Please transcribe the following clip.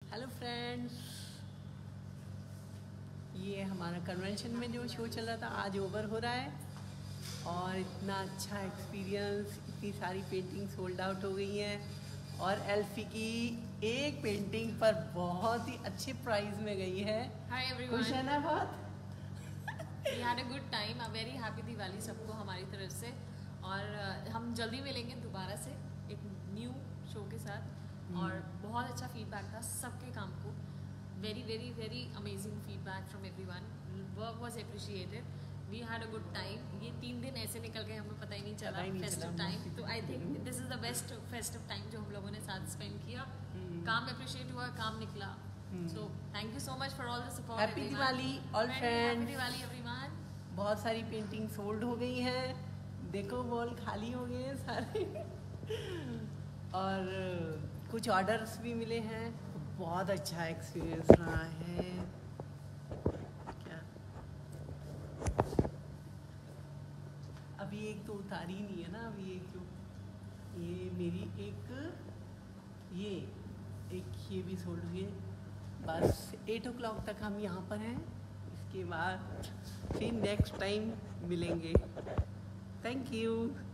Hello friends, ये हमारा convention में जो शो चल रहा था आज ओवर हो रहा है और इतना अच्छा एक्सपीरियंस, इतनी सारी पेंटिंग सोल्ड आउट हो गई हैं और एल्फी की एक पेंटिंग पर बहुत ही अच्छे प्राइस में गई है। हाय एवरीवन, खुश है ना बहुत? We had a good time, a very happy Diwali सबको हमारी तरफ से। और हम जल्दी मिलेंगे दोबारा से एक न्यू शो के साथ। और बहुत अच्छा फीडबैक था सबके काम को, very very very amazing feedback from everyone. Work was appreciated, we had a good time. ये 3 दिन ऐसे निकल गए हमें पता ही नहीं चला फेस्टिव टाइम। तो I think this is the best festive time जो हम लोगों ने साथ स्पेंड किया। काम अप्रिशिएट हुआ, काम निकला। So thank you so much for all the support. Happy Diwali all friends. Happy Diwali everyone. बहुत सारी पेंटिंग सोल्ड हो गई हैं, देखो वॉल खाली हो गए हैं सारे और कुछ ऑर्डर्स भी मिले हैं। बहुत अच्छा एक्सपीरियंस रहा है। क्या अभी एक तो उतारी नहीं है ना, अभी एक जो ये मेरी ये भी सोल्ड हुई है। बस 8 o'clock तक हम यहाँ पर हैं, इसके बाद फिर नेक्स्ट टाइम मिलेंगे। Thank you.